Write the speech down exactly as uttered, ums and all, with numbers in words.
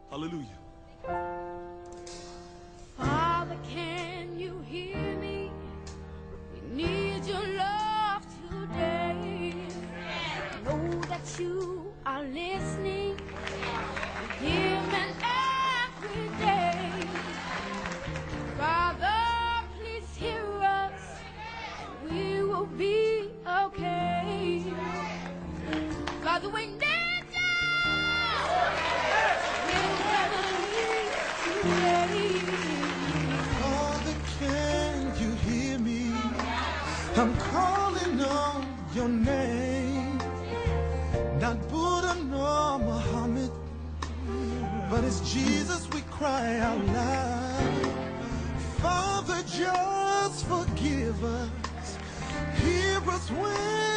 Hallelujah. Father, can you hear me? We need your love today. Know that you are listening. Hear me every day. Father, please hear us. We will be okay. Father, we need you. We'll never leave today. Father, can you hear me? I'm calling on your name. Not Buddha nor Muhammad, but it's Jesus we cry out loud. Father, just forgive us. Hear us when